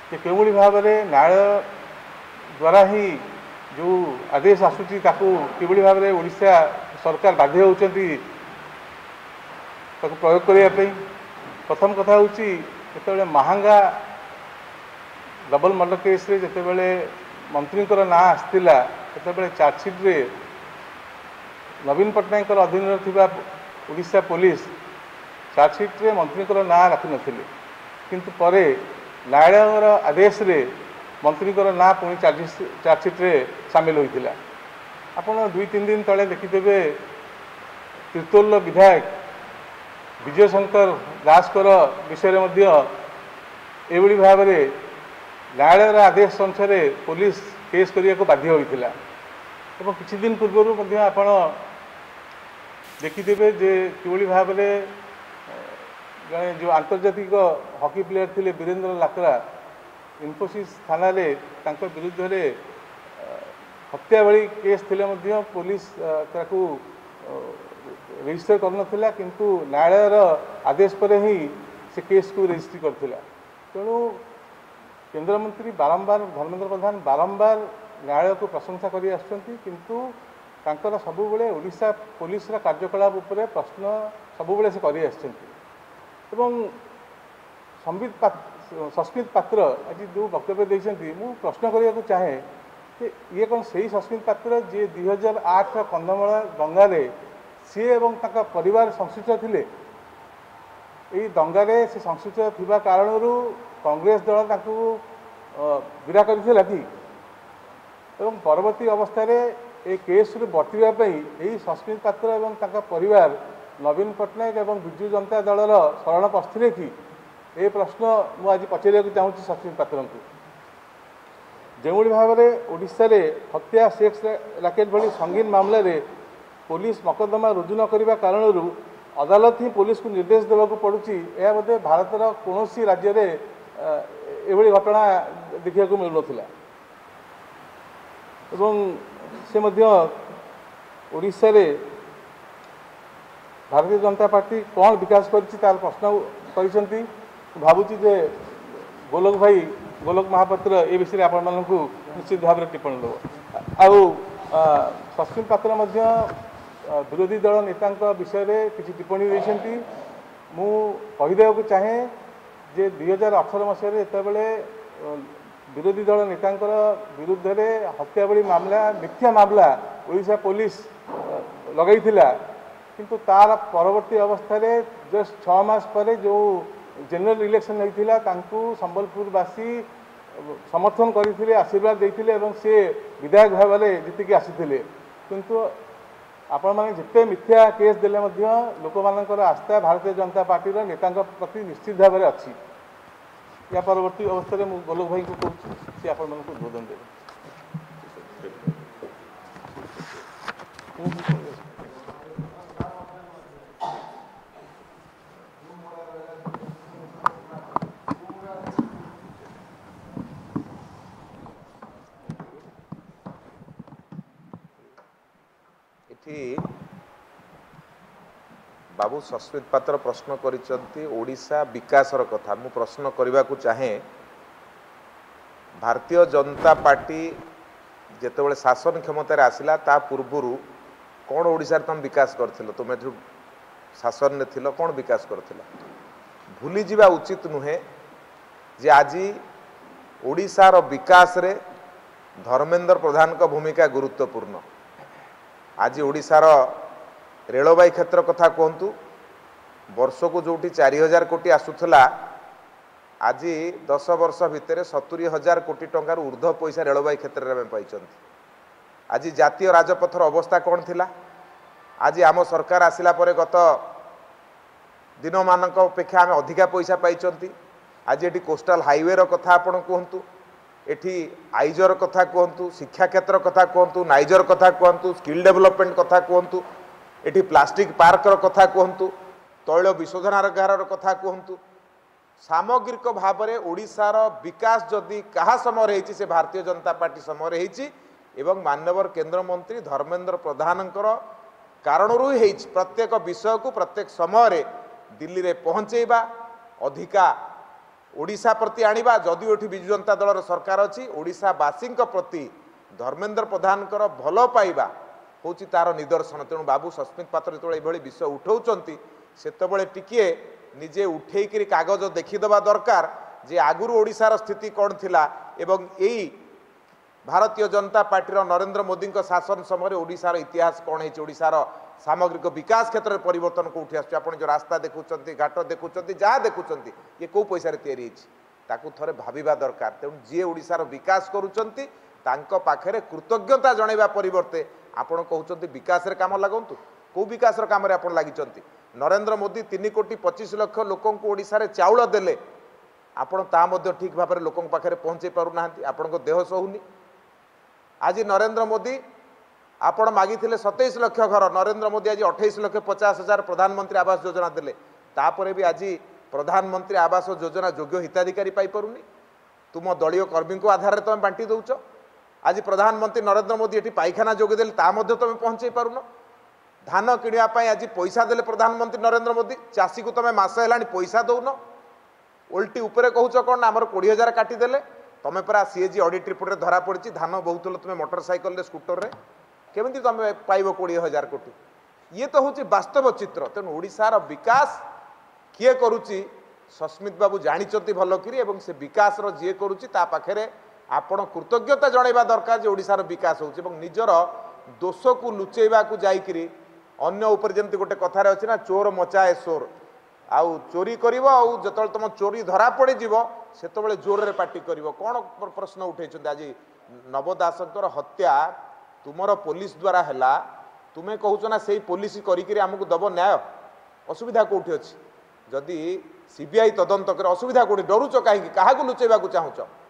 कि केवली भाव में न्यायालय द्वारा ही जो आदेश आसूची किभली भाव में ओडिशा सरकार बाध्य होती प्रयोग करने। प्रथम कथा हूँ जो महांगा डबल मर्डर केस रे जितेबाला मंत्री ना आसाला से चार्जसीट्रे नवीन पट्टनायक अधीन थी ओडिशा पुलिस चार्जसीट्रे मंत्री ना रखी नथिले किंतु परे न्यायालयर आदेश रे मंत्री ना पुणी चार्जसीट्रे सामिल होता। आपड़ 2-3 दिन तले देखिथे तीर्तोल विधायक विजय शंकर दास विषय एभली भाव में न्यायालयर आदेश अनुसार पुलिस केस करने को बाध्य होता। किछि दिन पूर्व आप देखिथे जे किभली भाव में जड़े जो आंतर्जातिक हॉकी प्लेयर थे वीरेंद्र लाकरा इन्फोसिस थाना विरुद्ध में हत्या भली केस थे पुलिस रजिस्टर करनथिला किंतु न्यायालयर आदेश पर ही से केस को रजिस्ट्री करथिला। तेणु केंद्रमंत्री बारंबार धर्मेंद्र प्रधान बारंबार न्यायालय को प्रशंसा करी आछंती किंतु तांकर सबुबले ओडिशा पुलिस कार्यकलाप उपरे प्रश्न सबुबले से करी आछंती। एवं सस्मित पात्र आज जो वक्तव्य देइछंती मु प्रश्न करिया को चाहे कि ये कौन सही सस्मित पात्र जे 2008 कंधमाल दंगारे सी एवं ताका परिवार संश्लिष्ट थिले। यही दंगारे से संश्लिष्ट थिबा कारणरू कांग्रेस दल ताकू विदा करथिला कि एवं परवर्ती अवस्था ए केस रु बटिबा पई यही सस्मित पात्र एवं ताका परिवार नवीन पट्टनायक एवं विजु जनता दलर शरण पस्थिले कि ए प्रश्न मु आज पचारिया चाहूँगी सस्मित पात्र को। जो भाव में ओडिशा रे हत्या सेक्स राकेट भली संगीन मामला रे पुलिस मकदमा रुजु न करने कारणरू अदालत ही पुलिस को निर्देश देवाक पड़ुची। यह बोधे भारतर कौन राज्य में एभली घटना देखा मिलू ना। से ओडिशा रे भारतीय जनता पार्टी कौन विकास कर प्रश्न कर भावुची जे गोलोक महापात्र ए विषय आपण मानकु निश्चित भाव में टिप्पणी देव। सस्मित पात्र विरोधी दल नेता विषय में किसी टिप्पणी देती मु कहीदेक चाहे जे 2018 मसीह जितेबाला विरोधी दल नेता विरुद्ध में हत्या भली मामला मिथ्या मामला ओडिशा पुलिस लगई किंतु तार परवर्ती अवस्था जस्ट 6 मास पर जो जनरल इलेक्शन होता संबलपुरवासी समर्थन करते आशीर्वाद देते से विधायक भाव में जीतिकी आसी किंतु आपण मैंने जिते मिथ्या केस देले लोक मान आस्था भारतीय जनता पार्टी नेता प्रति निश्चित भाव में अच्छी। या परवर्ती अवस्था में गोलोक भाई को कहूँ सी आपण मानक उद्बोधन देवे। बाबू सस्मित पात्र प्रश्न करिसंती ओडिशा विकासर कथा मु प्रश्न करने को चाहे। भारतीय जनता पार्टी जेतेबेले शासन क्षमतार आसिला ता पूर्वरु कौन ओडिशा तुम विकास करथिलो तुम जो शासन ने थिलो कौन विकास करथिलो भूली जिबा उचित नुहे जे आज ओडिशार विकास रे धर्मेंद्र प्रधान का भूमिका गुरुत्वपूर्ण। आज ओडिशार रेलवाई क्षेत्र कथा कहतु वर्ष को जोटी 4000 कोटी आसूला आज 10 वर्ष भितर 70,000 कोटी टंकार ऊर्ध्व पैसा रेलवाई क्षेत्र में पाई। आज जातीय राजपथर अवस्था कौन थिला आज आम सरकार आसिला परे गत दिन मानक अपेक्षा आम अधिका पैसा पाई। आज ये कोस्टाल हाईवे कथा आपण कहतु एठी आइजर कथा कहतु शिक्षा क्षेत्र कथा कहतु नाइजर कथा कहतु स्किल डेवलपमेंट कथा कहतु एठी प्लास्टिक पार्कर कथा कहतु तैल विशोधनागार कथा कहतु सामग्रिक भाव में ओडिशार विकास जदि कहा समय रही से भारतीय जनता पार्टी समय रही एवं माननीय केंद्र मंत्री धर्मेंद्र प्रधान कारणरू ही प्रत्येक विषय को प्रत्येक समय दिल्ली रे पहुँचेबा अधिका ओडिशा प्रति आनिबा जदि एठी बिजु जनता दलर सरकार अछि ओडिशावासी प्रति धर्मेंद्र प्रधान भल पाइबा हूँ तार निदर्शन। तेणु बाबू सस्मित पात्र जो ये विषय उठाऊँच से टिके निजे उठेक कागज देखीदवा दरकार जे आगुरी ओडिशार स्थिति कौन थिला एवं यही भारतीय जनता पार्टी नरेंद्र मोदी शासन समय ओडिशार इतिहास कौन है ओडिशार सामग्रिक विकास क्षेत्र में परिवर्तन कौटी आस जो रास्ता देखुं घाट देखुं जहाँ देखुं ये कौ पैसा या थे भाविबा दरकार। तेणु जी ओडिशार विकास करुँच पाखे कृतज्ञता जनइबा परिवर्ते आपण कहते विकास काम लगतु कौ विकास काम लगी नरेंद्र मोदी 3,25,00,000 लोक ओडिशा रे चाउल देले आपण ठीक भाव में लोक पाखे पहुँचे पारना आपण देह सहुनी। आज नरेंद्र मोदी आपण मागी 27 लाख घर नरेंद्र मोदी आज 28,50,000 प्रधानमंत्री आवास योजना देले तापर भी आज प्रधानमंत्री आवास योजना योग्य हिताधिकारी पाई पारुनी। तुम दलीय कर्मी को आधार तुम बांटी दौच आज प्रधानमंत्री नरेंद्र मोदी ये पाइखाना जोगे देले तुम पहुँचे पारुन। धान किणापी आज पैसा देले प्रधानमंत्री नरेंद्र मोदी चाषी को तुम मस है पैसा दौन ओल्टी उपरे कहूच कौन आमर 20,000 काटिदेले तुम परा सीएजी ऑडिट रिपोर्ट धरा पड़ी धान बहुत तुम मोटरसाइकल स्कूटर रे केमी तुम पाइब 20,000 कोटी ये तो हूँ वास्तव चित्र। तेणु ओडिशार विकास किए करुच्ची सस्मित बाबू जानी भल कि से विकास जी करुच्ची पाखे आपण कृतज्ञता जनइबा दरकार जे ओडिशार विकास हो निजर दोष को लुचेबा को जाइकरी अन्य उपर जमती गोटे कथार अच्छी ना चोर मचाए शोर आउ चोरी कर जो तुम चोरी धरा पड़ से जोर रे पार्टी कर कौन प्रश्न उठे आज नव दासंकर हत्या तुमर पुलिस द्वारा है तुम्हें कहूच ना से पुलिस करमको दब न्याय असुविधा कौटी अच्छी जदि सीबीआई तदंत कर असुविधा कौटी डरुच कहीं क्या लुचेबा चाहूच